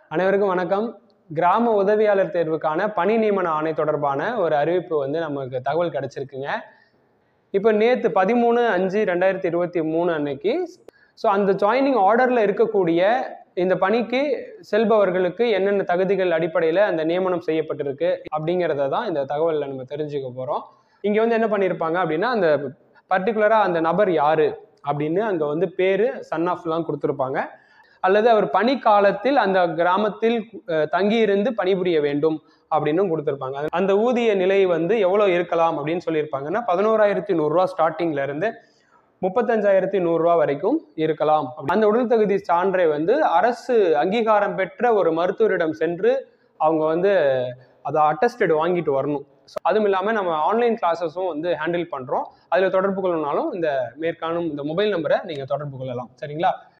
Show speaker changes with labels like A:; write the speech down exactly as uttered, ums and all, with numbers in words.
A: அனைவருக்கும் வணக்கம். கிராம உதவியாளர் தேர்வுக்கான பணி நியமன ஆணை தொடர்பான ஒரு அறிவிப்பு வந்து நமக்கு தகவல் கிடைச்சிருக்குங்க. இப்போ நேற்று பதிமூணு அஞ்சு ரெண்டாயிரத்தி இருபத்தி மூணு அன்னைக்கு ஸோ அந்த ஜாயினிங் ஆர்டரில் இருக்கக்கூடிய இந்த பணிக்கு செல்பவர்களுக்கு என்னென்ன தகுதிகள் அடிப்படையில் அந்த நியமனம் செய்யப்பட்டிருக்கு அப்படிங்கிறத தான் இந்த தகவலில் நம்ம தெரிஞ்சுக்க போகிறோம். இங்கே வந்து என்ன பண்ணியிருப்பாங்க அப்படின்னா, அந்த பர்டிகுலராக அந்த நபர் யார் அப்படின்னு அங்கே வந்து பேர் சன் ஆஃப்லாம் கொடுத்துருப்பாங்க. அல்லது அவர் பணி காலத்தில் அந்த கிராமத்தில் தங்கியிருந்து பணிபுரிய வேண்டும் அப்படின்னு கொடுத்துருப்பாங்க. அந்த ஊதிய நிலை வந்து எவ்வளோ இருக்கலாம் அப்படின்னு சொல்லியிருப்பாங்கன்னா, பதினோராயிரத்தி நூறுரூவா ஸ்டார்டிங்ல இருந்து முப்பத்தஞ்சாயிரத்தி நூறுரூவா வரைக்கும் இருக்கலாம். அந்த உடல் தகுதி சான்றை வந்து அரசு அங்கீகாரம் பெற்ற ஒரு மருத்துவரிடம் சென்று அவங்க வந்து அதை அட்டஸ்டட் வாங்கிட்டு வரணும். ஸோ அதுவும் இல்லாமல் நம்ம ஆன்லைன் கிளாஸஸும் வந்து ஹேண்டில் பண்ணுறோம். அதில் தொடர்பு கொள்ளணும்னாலும் இந்த மேற்காணும் இந்த மொபைல் நம்பரை நீங்கள் தொடர்பு கொள்ளலாம். சரிங்களா?